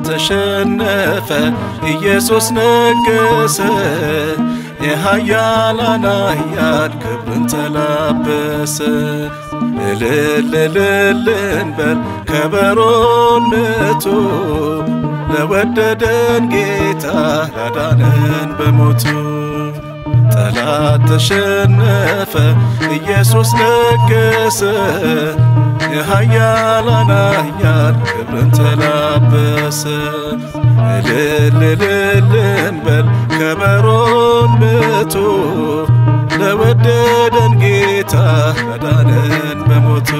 ተሸነፈ ኢየሱስ ነገሰ የኃያላን ኃያል ክብርን ተላበሰ እልል እልል እንበል ከበሮን መቱ ለወደደን ጌታ ላዳነን በሞቱ ጠላት ተሸነፈ ኢየሱስ ነገሰ የኃያላን ኃያል ክብርን ተላበሰ እልል እልል እንበል ከበሮን መቱ ለወደደን ጌታ ላዳነን በሞቱ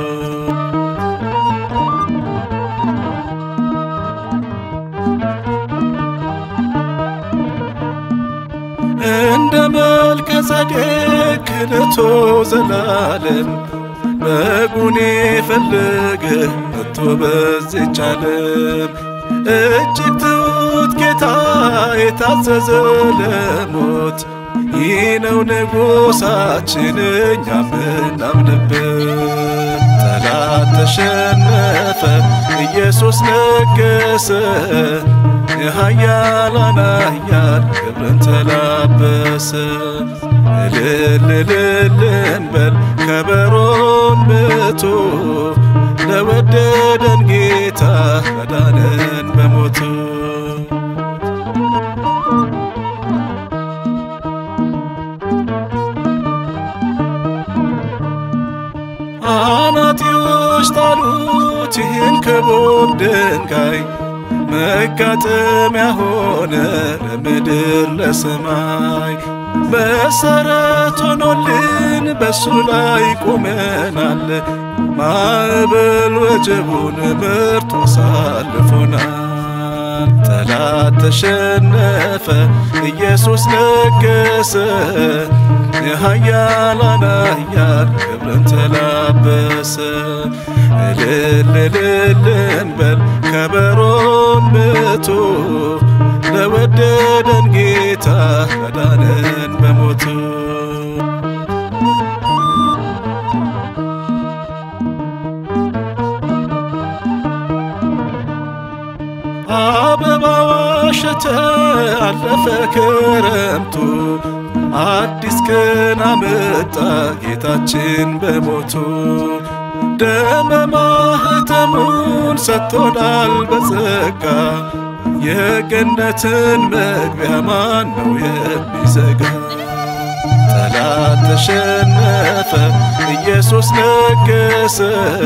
እንደ መልከ ጼዴቅ ክህነቱ ዘላለም በጉን የፈለገ መጥቶ በዚህች ዓለም እጅግ ትሑት ጌታ የታዘዘ ለሞት ይህ ነው ንጉሣችን እኛ ምናምንበት ጠላት ተሸነፈ ኢየሱስ ነገሰ የኃያላን ኃያል ክብርን ተላበሰ እልል እልል እንበል ከበሮን መቱ ለወደደን ጌታ ላዳነን በሞቱ አናጢዎች ጣሉት ይህን ክቡር ድንጋይ መጋጠሚያ ሆነ ለምድር ለሰማይ መሰረት ሆኖልን በሱ ላይ ቆመናል ማዕበል ወጀቡን መርቶ አሳልፎናል ጠላት ተሸነፈ ኢየሱስ ነገሰ የኃያላን ኃያል ክብርን ተላበሰ እልል እልል እንበል ከበሮን መቱ ለወደደን ጌታ ላዳነን በሞቱ አበባው አሸተ አለፈ ክረምቱ አዲስ ቀን አመጣ ጌታችን በሞቱ ደመ ማኅተሙን ሰጥቶናል በጸጋ የገነትን መግቢያ ማን ነው የሚዘጋ ጠላት ተሸነፈ ኢየሱስ ነገሰ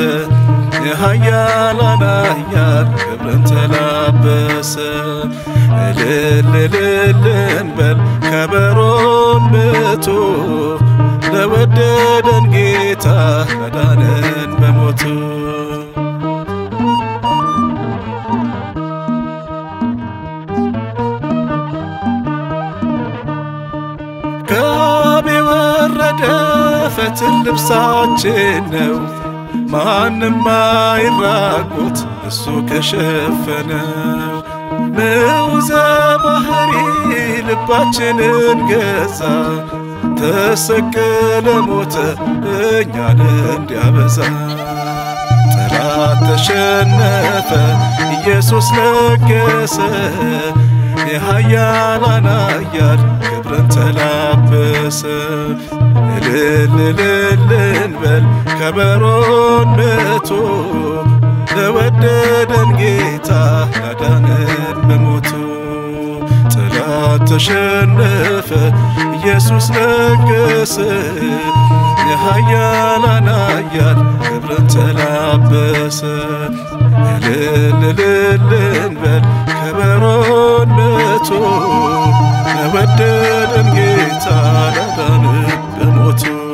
የኃያላን ኃያል ክብርን ተላበሰ እልል እልል እንበል ከበሮን መቱ ለወደደን ጌታ ላዳነን በሞቱ ከአብ የወረደ ፈትል ልብሳችን ነው ማንም አይራቁት እሱ ከሸፈነው ንዑዘ ባሕሪ ልባችንን ገዛ ተሰቀለ ሞተ እኛን እንዲያበዛ ጠላት ተሸነፈ ኢየሱስ ነገሰ የኃያላን ኃያል ክብርን ተላበሰ እልል እልል እንበል ከበሮን መቱ ለወደደን ጌታ ላዳነን በሞቱ ጠላት ተሸነፈ ኢየሱስ ነገሰ የኃያላን ኃያል ክብርን ተላበሰ እልል እልል እንበል ከበሮን መቱ ለወደደን ጌታ ላዳነን በሞቱ